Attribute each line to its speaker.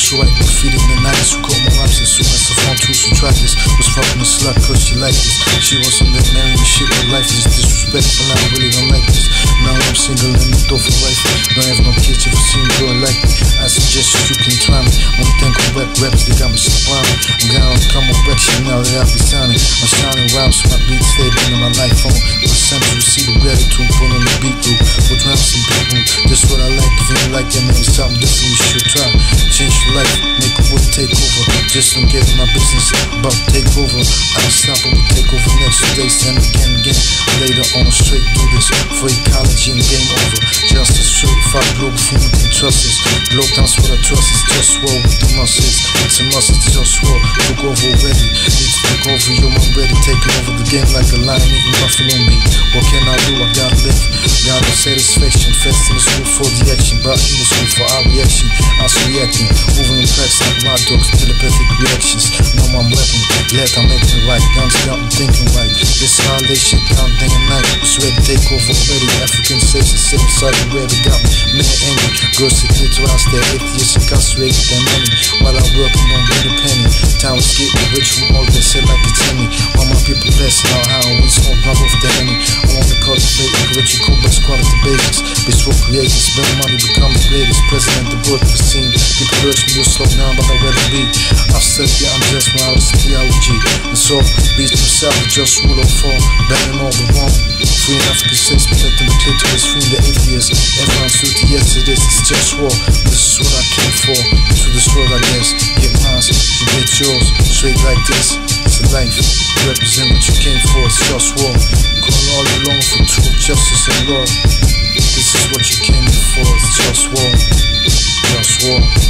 Speaker 1: So I defeated the nights who caught my raps as soon as I found two who tried this. Was fucking a slut cause she liked this. She wants some that marry me shit, but life is disrespectful. I really don't like this. Now I'm single and I'm door for life. Don't have no kids if you see me girl like me. I suggest you can try me. Only thing on web raps, they got me sublimed. I'm gonna come on back shit now that I'll be signing. I'm shining rhymes, my beats stay in my life phone. My central see the gratitude, put on the beat through. With rhymes and people, this what I like. If you like that, maybe something different you should try. Change your life, make a world take over. Just don't get in my business, about to take over. I don't stop and we take over next day, stand again. Later on, straight through this. For ecology and game over. Justice, certified Globalfirm, you can trust us. Globetown's what I trust is JustWar with the muscles. It's a must, it's JustWar. Took over already. Need to take over, yo, I'm ready. Taking over the game like a lion eating buffalo meat. What can I do? I gotta live. Gotta satisfaction. Fast in the school for the action. But in the school for our reaction. Us reacting. Moving in tracks like wild dogs. Telepathic reactions. No, I'm weapon. Glad I'm making it right. Guns got me thinking right. This holiday shit down day and night. It's ready to take over already. African states the same side of where they got me. Men angry. Girls sit here to us. They're atheists incarcerated their money. While I work and don't get a penny. Town is getting rich from all they say like it's any. All my people blessing out how we smoke rub off the enemy. I wanna cultivate what you call best quality babies. Bitch for creators. Spend money become the greatest. President the birth of the scene. People urge me to slow down but I'd rather be. I've said yeah I'm just my out of theology. And so beats themselves just rule of fall. Banning all the wrong. Free in African states, protecting the clitoris, freeing the atheists. Everyone's filthy, yes it is, it's just war. This is what I came for, to destroy I guess. Get mine, you get yours, straight like this. It's a life, represent what you came for, it's just war. Call all along for truth, justice and love. This is what you came for, it's just war. Just war.